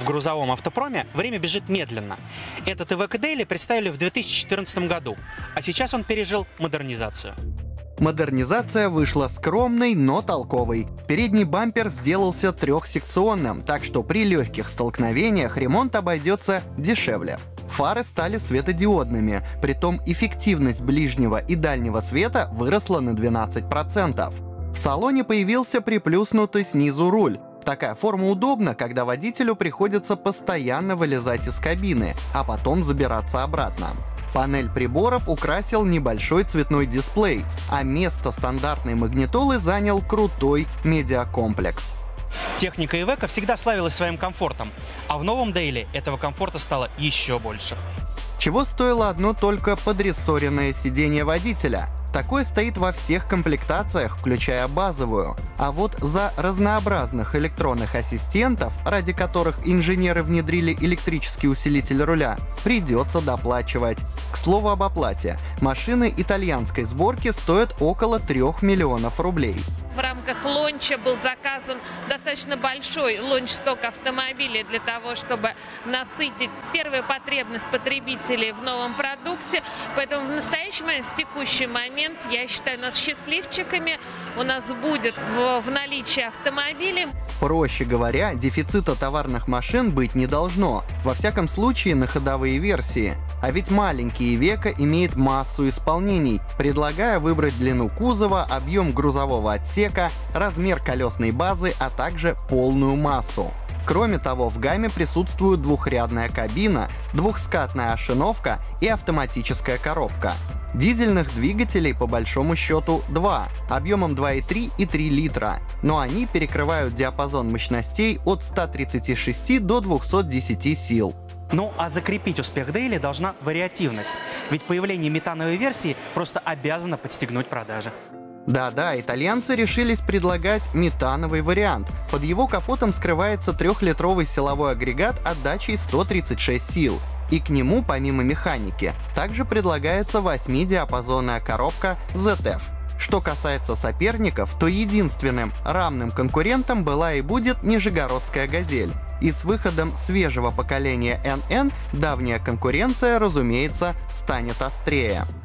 грузовом автопроме время бежит медленно. Этот Iveco Daily представили в 2014 году, а сейчас он пережил модернизацию. Модернизация вышла скромной, но толковой. Передний бампер сделался трехсекционным, так что при легких столкновениях ремонт обойдется дешевле. Фары стали светодиодными, притом эффективность ближнего и дальнего света выросла на 12%. В салоне появился приплюснутый снизу руль. Такая форма удобна, когда водителю приходится постоянно вылезать из кабины, а потом забираться обратно. Панель приборов украсил небольшой цветной дисплей, а место стандартной магнитолы занял крутой медиакомплекс. Техника Iveco всегда славилась своим комфортом, а в новом Daily этого комфорта стало еще больше. Чего стоило одно только подрессоренное сиденье водителя. Такое стоит во всех комплектациях, включая базовую. А вот за разнообразных электронных ассистентов, ради которых инженеры внедрили электрический усилитель руля, придется доплачивать. К слову об оплате. Машины итальянской сборки стоят около 3 миллионов рублей. В рамках лонча был заказан достаточно большой лонч-сток автомобилей для того, чтобы насытить первую потребность потребителей в новом продукте. Поэтому в настоящий момент, в текущий момент, я считаю нас счастливчиками. У нас будет в наличии автомобили. Проще говоря, дефицита товарных машин быть не должно. Во всяком случае, на ходовые версии. А ведь маленький Iveco имеет массу исполнений, предлагая выбрать длину кузова, объем грузового отсека, размер колесной базы, а также полную массу. Кроме того, в гамме присутствует двухрядная кабина, двухскатная ошиновка и автоматическая коробка. Дизельных двигателей по большому счету 2, объемом 2,3 и 3 литра, но они перекрывают диапазон мощностей от 136 до 210 сил. Ну а закрепить успех Daily должна вариативность, ведь появление метановой версии просто обязано подстегнуть продажи. Да-да, итальянцы решились предлагать метановый вариант. Под его капотом скрывается 3-литровый силовой агрегат отдачей 136 сил. И к нему, помимо механики, также предлагается 8-диапазонная коробка ZF. Что касается соперников, то единственным равным конкурентом была и будет нижегородская «Газель». И с выходом свежего поколения NN давняя конкуренция, разумеется, станет острее.